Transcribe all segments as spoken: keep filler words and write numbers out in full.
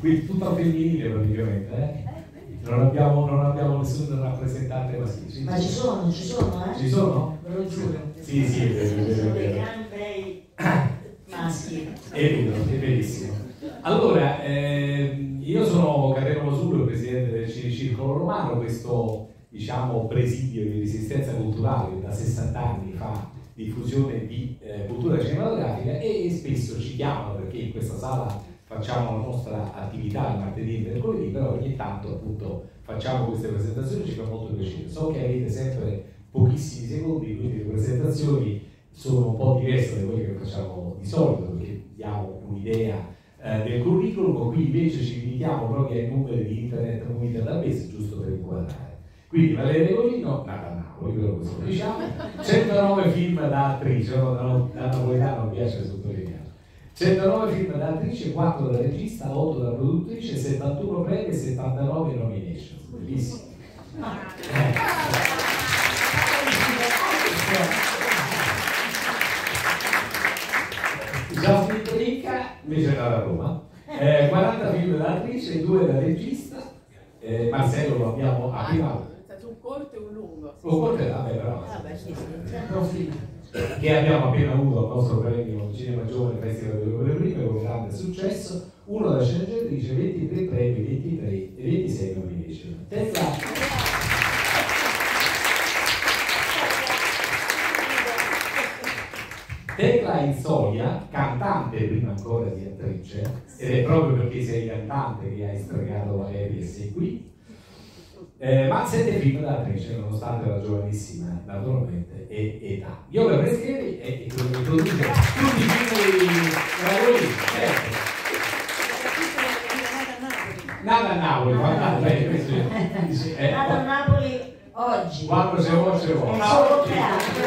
Quindi tutto al femminile praticamente, eh? Non abbiamo, non abbiamo nessun rappresentante maschile. Ma ci sono, ci sono, eh? Ci sono? Ve lo giuro. Sì, sì, è vero, è Sono vero. dei gran bei maschi. È vero, è verissimo. Allora, ehm, io sono Cateno Masullo, presidente del Cinecircolo Romano, questo diciamo presidio di resistenza culturale che da sessanta anni fa diffusione di eh, cultura cinematografica e, e spesso ci chiamano perché in questa sala facciamo la nostra attività il martedì e il mercoledì, però ogni tanto appunto facciamo queste presentazioni, ci fa molto piacere. So che avete sempre pochissimi secondi, quindi le presentazioni sono un po' diverse da quelle che facciamo di solito, perché diamo un'idea eh, del curriculum, qui invece ci limitiamo proprio ai numeri di internet come database, giusto per inquadrare. Quindi Valeria Regolino, nata a Napoli, quello che lo diciamo, centonove film da attrice, no, da, da napoletano mi piace sottolineare. centonove film da attrice, quattro da regista, otto da produttrice, settantuno premi e settantanove nomination. Bellissimo. Eh. Jasmine Trinca, invece da Roma, eh, quaranta film da attrice, due da regista, eh, Marcello lo abbiamo appena... Un corto e un lungo. Un corto e vabbè però... Vabbè, sì, che abbiamo appena avuto al nostro premio Cinema Giovane Festival delle Opere Prime con grande successo, uno da sceneggiatrice, ventitré premi, ventitré e ventisei nomination. Tecla Tecla Insolia, cantante prima ancora di attrice, ed è proprio perché sei cantante che hai stregato Valeria e sei qui. Eh, ma sette film da attrice, nonostante la giovanissima naturalmente e età. Io per Preschieri e quello che produce tutti i film di Ravoli, certo. Nata a Napoli, guardate, bene, questo è. Nata a Napoli oggi. Quando c'è vuoi, c'è vuoi. È solo teatro.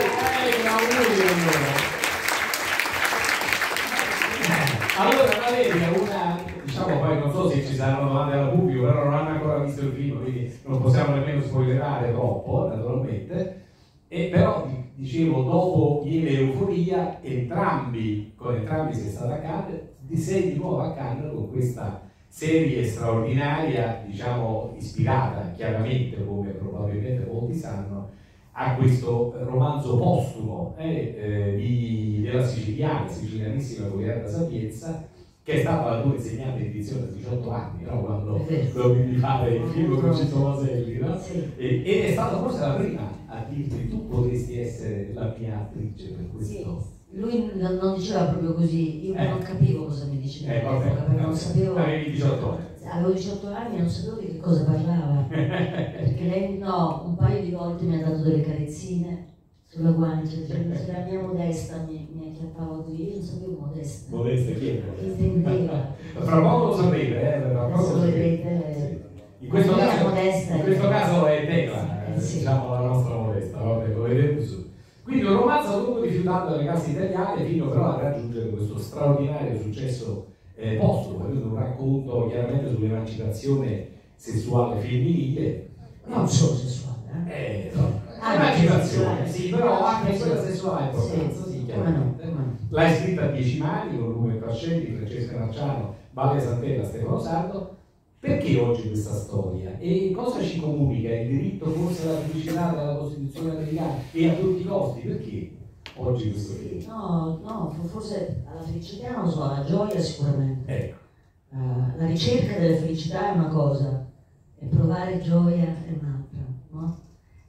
Allora Valeria, una, diciamo poi non so se ci saranno domande al pubblico, però non hanno ancora visto il film, quindi non possiamo nemmeno spoilerare troppo, naturalmente, e però dicevo, dopo Ieri Euforia, entrambi, con entrambi sei stata a Cannes, ti sei di nuovo a Cannes con questa serie straordinaria, diciamo ispirata chiaramente, come probabilmente molti sanno, a questo romanzo postumo eh, eh, di, della siciliana, sicilianissima Guglielma Sapienza, che è stata la tua insegnante di edizione a diciotto anni, no? Quando dovevi fare il film con Cito Maselli, no? E, ed è stata forse la prima a dirti tu potresti essere la mia attrice per questo. Sì. Lui non, non diceva proprio così, io eh. non capivo cosa mi diceva, eh, vabbè, perché non sapevo. Avevi diciotto anni. Avevo diciotto anni e non sapevo di che cosa parlava, perché lei no, un paio di volte mi ha dato delle carezzine sulla guancia, dicendo se la mia Modesta mi, mi acchiappava così, io non sapevo Modesta. Modesta chi è? Intendeva. Fra poco lo saprete, eh? Fra poco lo vedrete. In questo, caso, Modesta, in questo caso è Tecla, eh, sì. diciamo la nostra Modesta, vabbè, lo vedremo su. Quindi un romanzo lungo rifiutato dalle casse italiane fino però a raggiungere questo straordinario successo eh, postumo, quindi un racconto chiaramente sull'emancipazione sessuale femminile. Non solo sessuale, eh? eh no. Emancipazione, sì, però anche quella sessuale importanza, sì, sì, chiaramente. No, no. L'hai scritta a dieci mani con Lume Fascelli, Francesca Marciano, Valeria Santella, Stefano Sardo. Perché oggi questa storia? E cosa ci comunica? Il diritto forse alla felicità della Costituzione americana e a tutti i costi? Perché oggi questo film? No, no, forse alla felicità non so, alla gioia sicuramente. Ecco. Uh, la ricerca della felicità è una cosa, e provare gioia è un'altra, no?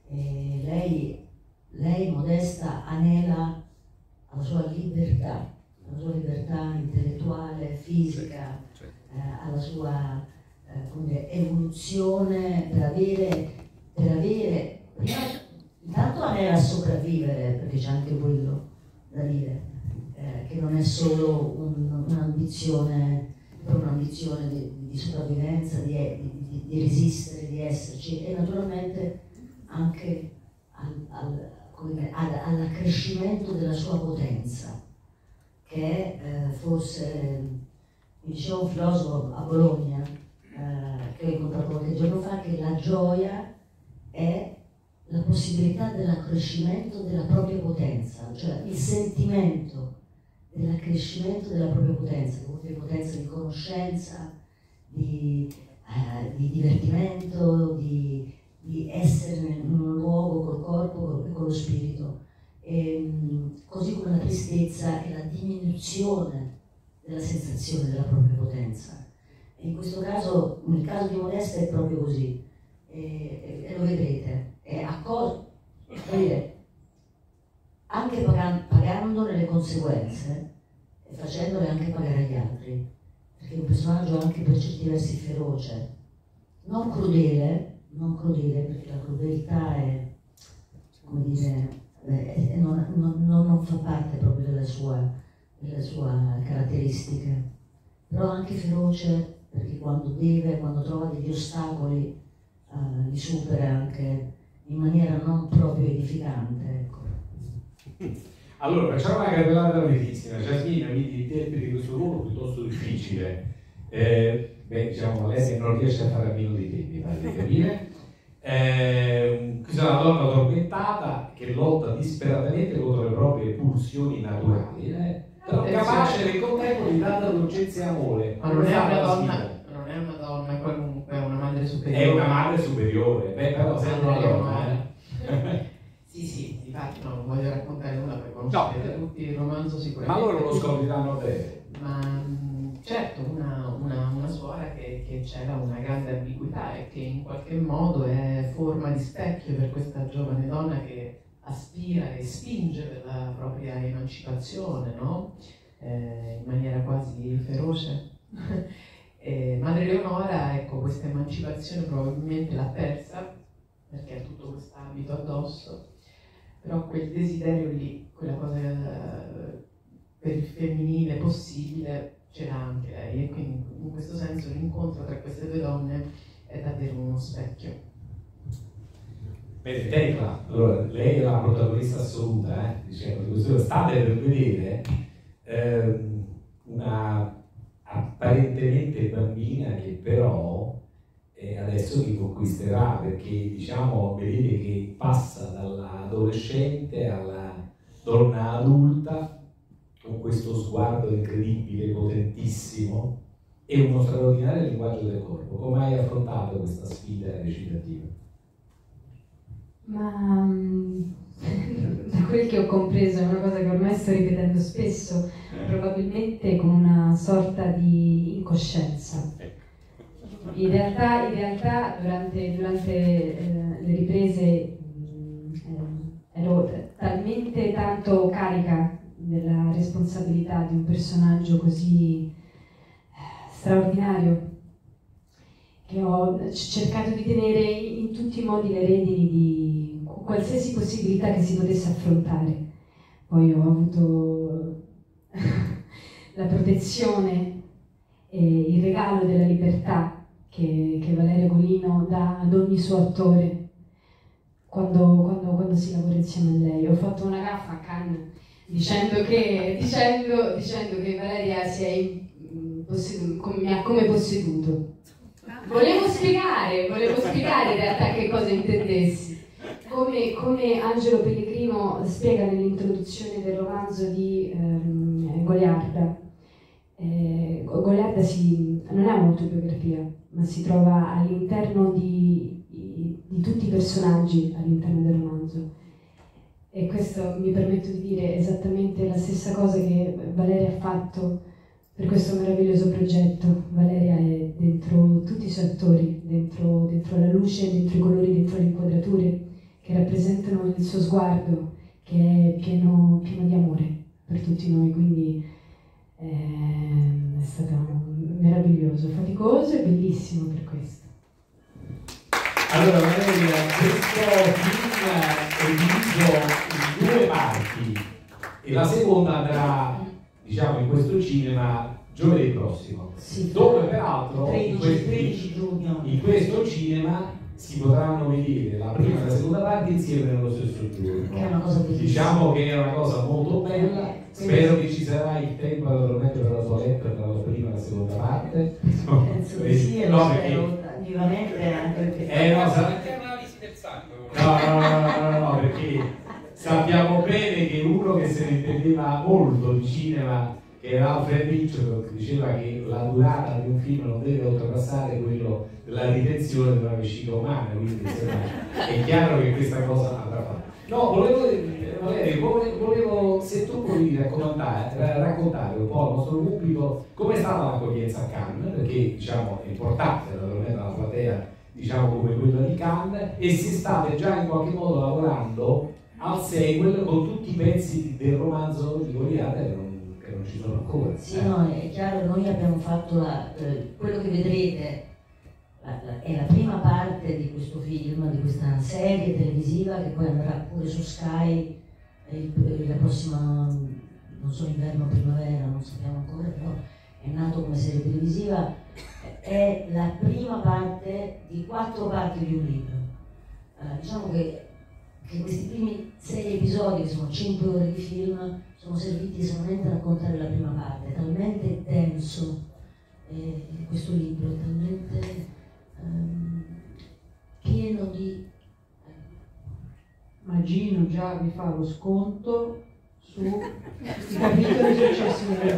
E lei, lei, Modesta, anela alla sua libertà, alla sua libertà intellettuale, fisica, eh, alla sua eh, come dire, evoluzione per avere, per avere, prima, intanto anela a sopravvivere, perché c'è anche quello da dire, eh, che non è solo un, un'ambizione, un'ambizione di, di sopravvivenza, di, di, di resistere, di esserci, e naturalmente anche al, al, come, al, all'accrescimento della sua potenza, che è eh, forse, mi diceva un filosofo a Bologna, eh, che ho incontrato qualche giorno fa, che la gioia è la possibilità dell'accrescimento della propria potenza, cioè il sentimento dell'accrescimento della propria potenza, che vuol dire potenza di conoscenza, di, eh, di divertimento, di, di essere in un luogo col corpo e con lo spirito. E, così come la tristezza è la diminuzione della sensazione della propria potenza. E in questo caso, nel caso di Modesta è proprio così, e, e, e lo vedrete, è accorto, anche pagando, pagandone le conseguenze e facendole anche pagare agli altri, perché è un personaggio anche per certi versi feroce, non crudele, non crudele perché la crudeltà è, come dire, è, è, non, non, non fa parte proprio delle sue, delle sue caratteristiche, però anche feroce perché quando deve, quando trova degli ostacoli, uh, li supera anche in maniera non proprio edificante, ecco. Allora, facciamo una carrellata velocissima. Jasmine, quindi interpreti questo ruolo piuttosto difficile. Eh, beh, diciamo, lei non riesce a fare a meno di te, mi pare di capire. Eh, questa è una donna tormentata che lotta disperatamente contro le proprie pulsioni naturali, eh? Però capace nel contempo di tanta dolcezza e amore. Ma non è una donna, non è una donna qualunque, è una madre superiore. È una madre superiore, beh, però sempre una donna, eh? Sì, sì, infatti no, non voglio raccontare nulla per conoscere no. tutti il romanzo sicuramente. Ma loro lo scopriranno bene. Ma certo, una, una, una suora che, che c'era una grande ambiguità e che in qualche modo è forma di specchio per questa giovane donna che aspira e spinge per la propria emancipazione, no? Eh, in maniera quasi feroce. eh, Madre Leonora, ecco, questa emancipazione probabilmente l'ha persa perché ha tutto questo abito addosso, però quel desiderio lì, quella cosa eh, per il femminile possibile c'era anche lei, e quindi in questo senso l'incontro tra queste due donne è davvero uno specchio. Bene, Tecla, allora lei è la protagonista assoluta, eh? Diciamo, questo state per vedere ehm, una apparentemente bambina che però eh, adesso vi conquisterà, perché diciamo vedete che passa dall'adolescente alla donna adulta con questo sguardo incredibile, potentissimo e uno straordinario linguaggio del corpo. Come hai affrontato questa sfida recitativa? Ma da quel che ho compreso è una cosa che ormai sto ripetendo spesso, probabilmente con una sorta di incoscienza. In realtà, in realtà durante, durante eh, le riprese eh, ero talmente tanto carica della responsabilità di un personaggio così eh, straordinario che ho cercato di tenere in tutti i modi le redini di qualsiasi possibilità che si potesse affrontare. Poi ho avuto la protezione e il regalo della libertà che, che Valerio Golino dà ad ogni suo attore quando, quando, quando si lavora insieme a lei. Ho fatto una gaffa a Cannes dicendo che, dicendo, dicendo che Valeria si è in, possedu, mi ha come posseduto. Volevo spiegare, volevo spiegare in realtà che cosa intendessi. Come, come Angelo Pellegrino spiega nell'introduzione del romanzo di ehm, Goliarda, eh, Goliarda si, non è un'autobiografia, ma si trova all'interno di, di, di tutti i personaggi all'interno del romanzo. E questo mi permetto di dire esattamente la stessa cosa che Valeria ha fatto per questo meraviglioso progetto. Valeria è dentro tutti i suoi attori, dentro, dentro la luce, dentro i colori, dentro le inquadrature che rappresentano il suo sguardo, che è pieno, pieno di amore per tutti noi, quindi eh, è stato meraviglioso, faticoso e bellissimo per questo. Allora Valeria, questo film è diviso in due parti e la seconda andrà, diciamo, in questo cinema giovedì prossimo, sì, dove peraltro tredici giugno in questo cinema si potranno vedere la prima e la seconda parte insieme nello stesso giorno. Che è una cosa bellissima. Diciamo che è una cosa molto bella, spero che ci sarà il tempo naturalmente per la tua lettera tra la prima e la seconda parte. Penso di sì, e lo no, spero perché... vivamente anche perché... Eh, no, sa... no, no, no, no, no, perché sappiamo bene che uno che se ne intendeva molto di cinema, che che era Alfred Hitchcock, diceva che la durata di un film non deve oltrepassare quello della ritenzione di una vescica umana, quindi insomma, è chiaro che questa cosa andrà fatta. No, volevo, Valerio, volevo, se tu volevi raccontare, raccontare un po' al nostro pubblico come è stata l'accoglienza a Cannes, perché diciamo è importante naturalmente una platea diciamo come quella di Cannes, e se state già in qualche modo lavorando al sequel con tutti i pezzi del romanzo di Goliarda che non, che non ci sono ancora. Sì, no, è chiaro, noi abbiamo fatto la, eh, quello che vedrete la, la, è la prima parte di questo film, di questa serie televisiva che poi andrà pure su Sky eh, la prossima, non so, inverno o primavera, non sappiamo ancora, però è nato come serie televisiva, è la prima parte di quattro parti di un libro. Eh, diciamo che che questi primi sei episodi, che sono cinque ore di film, sono serviti solamente a raccontare la prima parte, è talmente denso eh, questo libro, è talmente ehm, pieno di... Magino già vi fa lo sconto sui capitoli successivi.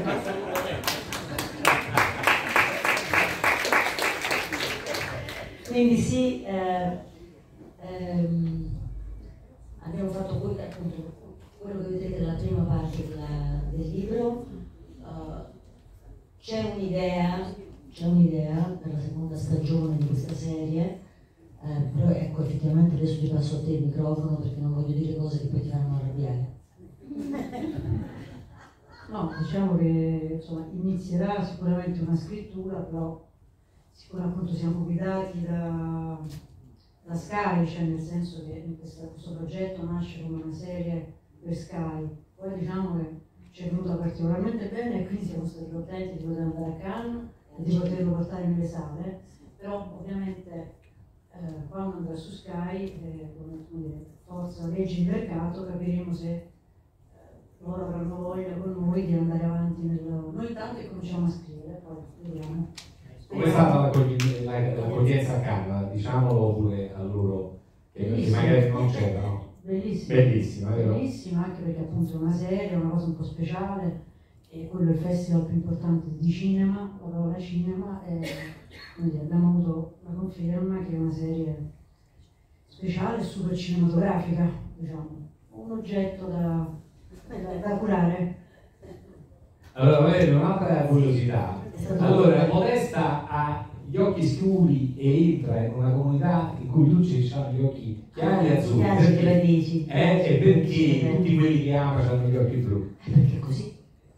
Quindi sì, eh, ehm, abbiamo fatto quello, appunto, quello che vedete nella prima parte della, del libro. Uh, c'è un'idea, c'è un'idea per la seconda stagione di questa serie, eh, però ecco, effettivamente adesso ti passo a te il microfono perché non voglio dire cose che poi ti fanno arrabbiare. No, diciamo che insomma, inizierà sicuramente una scrittura, però sicuramente appunto siamo guidati da, da Sky, cioè nel senso che questo, questo progetto nasce come una serie per Sky, poi diciamo che ci è venuta particolarmente bene e quindi siamo stati contenti di poter andare a Cannes e di poterlo portare nelle sale, però ovviamente eh, quando andrà su Sky, eh, come dire, forza leggi di mercato, capiremo se eh, loro avranno voglia con noi di andare avanti nel... Noi intanto cominciamo a scrivere, poi vediamo. Come è stata l'accoglienza a Cannes? Diciamolo pure a loro che, che magari non c'erano. Bellissima. Bellissima, vero? Bellissima, anche perché appunto è una serie, è una cosa un po' speciale, e quello è il festival più importante di cinema, la parola cinema, e quindi abbiamo avuto la conferma che è una serie speciale e super cinematografica, diciamo, un oggetto da, da, da curare. Allora, avere un'altra curiosità. Allora, Modesta ha gli occhi scuri e entra in una comunità in cui tu ci hai gli occhi chiari e azzurri. Piace che la dici. Eh, e perché tutti quelli che ama hanno gli occhi blu? Eh, perché è così.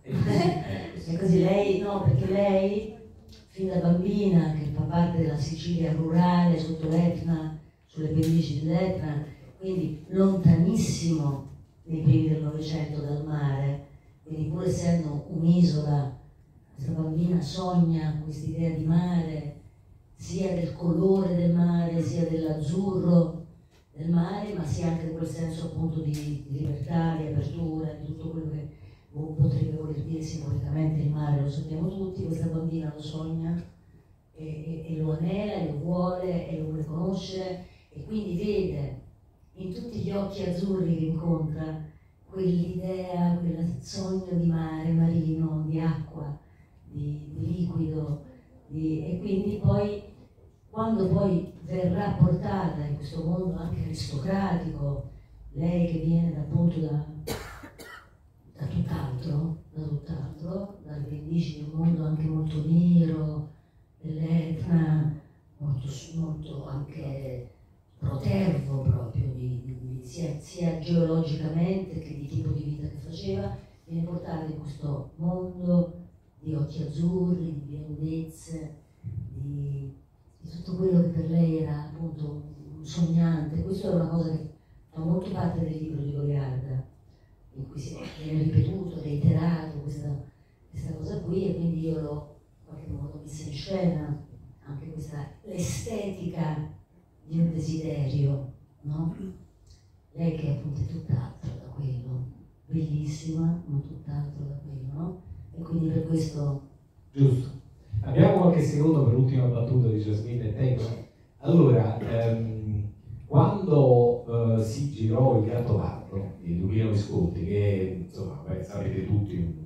È così, lei, no, perché lei, fin da bambina, che fa parte della Sicilia rurale, sotto l'Etna, sulle pendici dell'Etna, quindi lontanissimo nei primi del Novecento dal mare, quindi pur essendo un'isola, questa bambina sogna quest'idea di mare, sia del colore del mare, sia dell'azzurro del mare, ma sia anche di quel senso appunto di, di libertà, di apertura, di tutto quello che potrebbe voler dire simbolicamente il mare, lo sappiamo tutti, questa bambina lo sogna e, e, e lo anela, e lo vuole, e lo vuole conoscere, e quindi vede in tutti gli occhi azzurri che incontra quell'idea, quel sogno di mare, marino, di acqua, di, di liquido, di, e quindi poi quando poi verrà portata in questo mondo anche aristocratico, lei che viene appunto da, da tutt'altro, da tutt'altro, dalle pendici di un mondo anche molto nero, dell'Etna, molto, molto anche protervo proprio, di, di, sia, sia geologicamente che di tipo di vita che faceva, viene portata in questo mondo di occhi azzurri, di biondezze, di, di tutto quello che per lei era appunto un sognante. Questo è una cosa che fa molto parte del libro di Goliarda, in cui si viene ripetuto, reiterato questa, questa cosa qui, e quindi io l'ho in qualche modo messa in scena, anche questa estetica di un desiderio, no? Lei che appunto è tutt'altro da quello, bellissima, ma tutt'altro da quello, no? E quindi per questo... Giusto. Abbiamo qualche secondo per l'ultima battuta di Jasmine e Teco. Allora, ehm, quando eh, si girò Il Gattopardo di Luchino Visconti, che insomma, beh, sapete tutti, un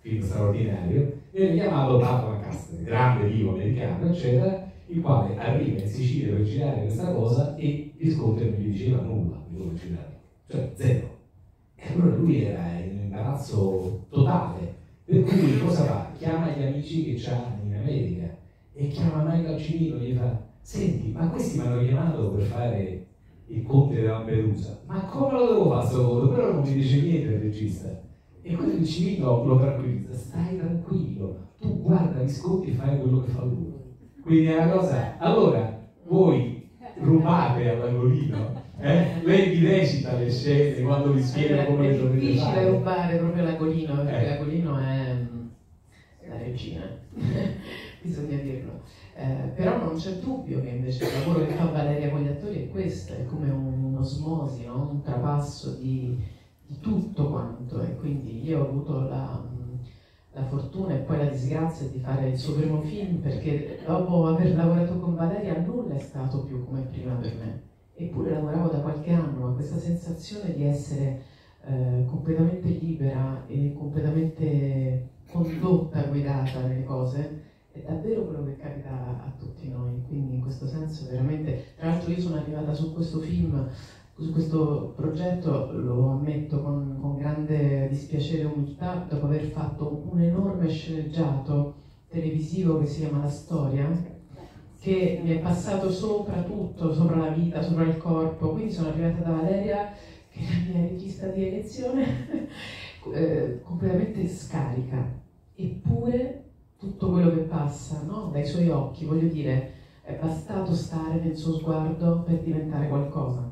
film straordinario, viene chiamato Papa Lancaster, grande divo americano, eccetera, il quale arriva in Sicilia per girare questa cosa e Visconti non gli diceva nulla di come girare, cioè zero. E allora lui era in imbarazzo totale, per cui cosa fa? Chiama gli amici che ha in America e chiama Michael Cimino e gli fa: senti, ma questi mi hanno chiamato per fare il Conte di Lampedusa, ma come lo devo fare sto voto? Però non mi dice niente il regista. E quello il Cimino lo tranquillizza: stai tranquillo, tu guarda Visconti e fai quello che fa lui. Quindi è una cosa, allora voi rubate all'angolino, eh? Lei vi recita le scene quando vi spiega come le dovete fare. È difficile rubare proprio l'angolino, perché Eh. l'angolino è la regina, bisogna dirlo. Eh, però non c'è dubbio che invece il lavoro che fa Valeria con gli attori è questo, è come un'osmosi, no? Un trapasso di, di tutto quanto, e quindi io ho avuto la, la fortuna e poi la disgrazia di fare il suo primo film, perché dopo aver lavorato con Valeria nulla è stato più come prima per me, eppure lavoravo da qualche anno, ma questa sensazione di essere eh, completamente libera e completamente condotta, guidata nelle cose, è davvero quello che capita a tutti noi. Quindi in questo senso veramente, tra l'altro io sono arrivata su questo film, su questo progetto, lo ammetto con, con grande dispiacere e umiltà, dopo aver fatto un enorme sceneggiato televisivo che si chiama La Storia, che mi è passato sopra tutto, sopra la vita, sopra il corpo. Quindi sono arrivata da Valeria, che è la mia regista di elezione, eh, completamente scarica, eppure tutto quello che passa, no? Dai suoi occhi, voglio dire, è bastato stare nel suo sguardo per diventare qualcosa.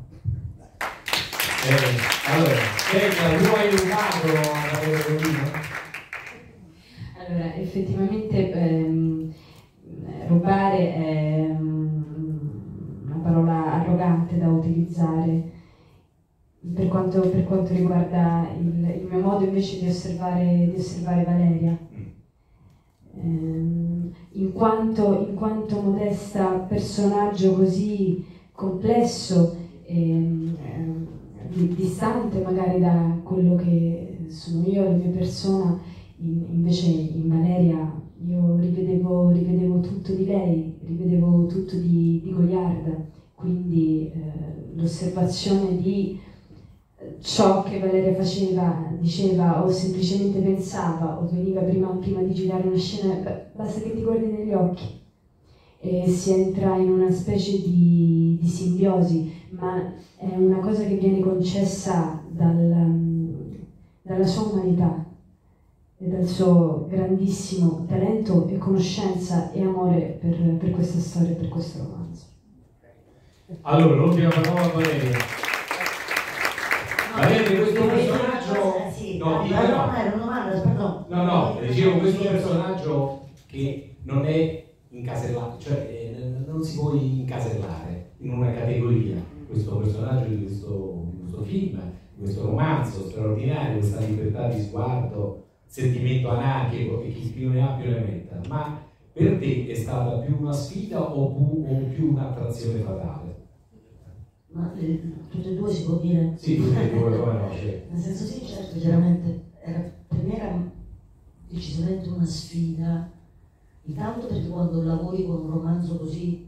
Eh, allora, Stella, tu hai rubato la Carolina? Allora, effettivamente ehm, rubare è una parola arrogante da utilizzare per quanto, per quanto riguarda il, il mio modo invece di osservare, di osservare Valeria. Ehm, in quanto, in quanto Modesta personaggio così complesso e ehm, distante magari da quello che sono io, la mia persona, in, invece in Valeria io rivedevo, rivedevo tutto di lei, rivedevo tutto di, di Goliarda, quindi eh, l'osservazione di ciò che Valeria faceva, diceva o semplicemente pensava o veniva prima, prima di girare una scena, basta che ti guardi negli occhi e si entra in una specie di, di simbiosi, ma è una cosa che viene concessa dal, dalla sua umanità e dal suo grandissimo talento e conoscenza e amore per, per questa storia e per questo romanzo. Allora, l'ultima parola a Valeria. Valeria, questo personaggio... Sì, No, no, dico no, no. no, era una domanda, pardon. No, no, dicevo questo personaggio che non è incasellato, cioè eh, non si può incasellare in una categoria. Questo personaggio di questo, di questo film, di questo romanzo straordinario, questa libertà di sguardo, sentimento anarchico, e chi più ne ha più ne metta. Ma per te è stata più una sfida o più, o più un'attrazione fatale? Ma eh, tutte e due si può dire? Sì, tutte e due, come no? Cioè. Nel senso sì, certo, chiaramente, era, per me era decisamente una sfida, intanto perché quando lavori con un romanzo così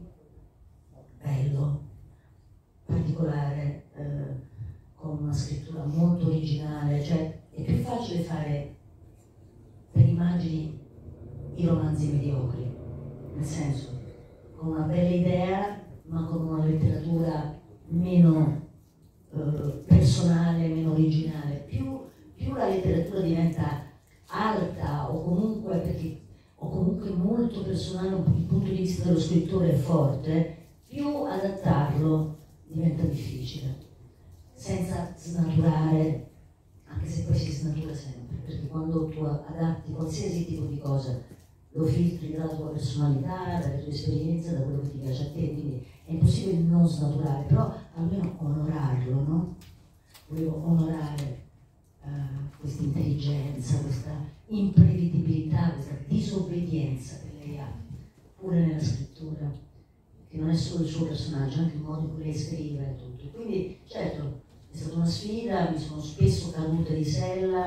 bello, particolare, eh, con una scrittura molto originale, cioè è più facile fare per immagini i romanzi mediocri, nel senso, con una bella idea ma con una letteratura meno eh, personale, meno originale. Più, più la letteratura diventa alta o comunque, perché, o comunque molto personale, il punto di vista dello scrittore è forte, più adattarlo diventa difficile, senza snaturare, anche se poi si snatura sempre, perché quando tu adatti qualsiasi tipo di cosa lo filtri dalla tua personalità, dalle tue esperienze, da quello che ti piace a te, quindi è impossibile non snaturare, però almeno onorarlo, no? Volevo onorare uh, questa intelligenza, questa imprevedibilità, questa disobbedienza che lei ha, pure nella scrittura, che non è solo il suo personaggio, anche il modo in cui lei scrive e tutto. Quindi, certo, è stata una sfida, mi sono spesso caduta di sella,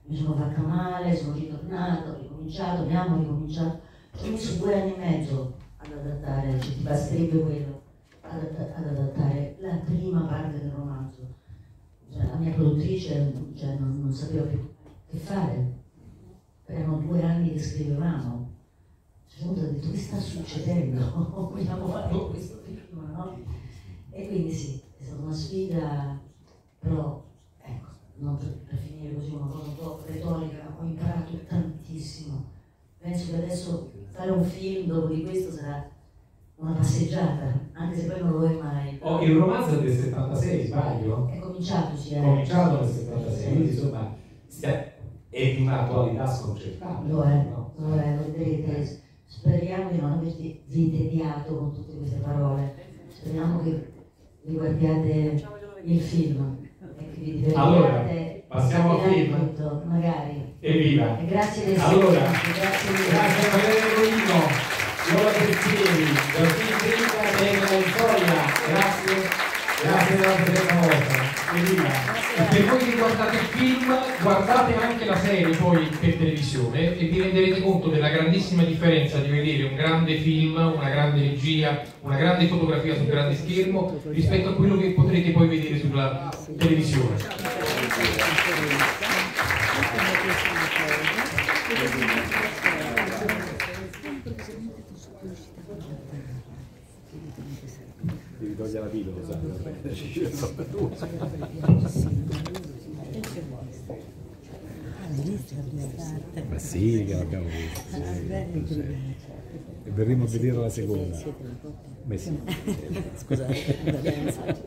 mi sono fatta male, sono ritornato, ho ricominciato, abbiamo ricominciato. Ci ho messo due anni e mezzo ad adattare, cioè ti basterebbe quello, ad, ad adattare la prima parte del romanzo. Cioè, la mia produttrice cioè, non, non sapeva più che fare. Erano due anni che scrivevamo. Ci sono detto, che sta succedendo? Vogliamo fare questo film, no? E quindi sì, è stata una sfida, però ecco, non per, per finire così una cosa un po' retorica, ho imparato tantissimo. Penso che adesso fare un film dopo di questo sarà una passeggiata, anche se poi non lo è mai. Oh, il romanzo è del settantasei, sbaglio? È cominciato, sì. È cominciato nel settantasei, quindi insomma è di un'attualità sconcertante. Lo è, no? lo è, lo vedrete. Speriamo di non averti tediato con tutte queste parole. Speriamo che vi guardiate il film e che vi divertiate. Allora, passiamo al film. Tutto, magari. Evviva! E grazie del allora, silenzio, grazie mille. Grazie a Valerio Golino, Viola Pettieri, Giorgino Dritta e Elena Vittoria. Grazie, grazie della presenza vostra. Evviva! E per voi che guardate il film, guardate anche la serie poi per televisione e vi renderete conto della grandissima differenza di vedere un grande film, una grande regia, una grande fotografia sul grande schermo rispetto a quello che potrete poi vedere sulla televisione. Devi togliere la pillola, lo sai? Ma sì, che l'abbiamo vista. E verremo a vedere la seconda. Ma sì. Scusate,